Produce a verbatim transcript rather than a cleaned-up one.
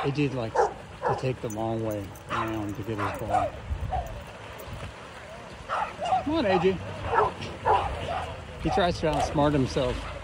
A J likes to take the long way around to get his ball. Come on, A J. He tries to outsmart himself.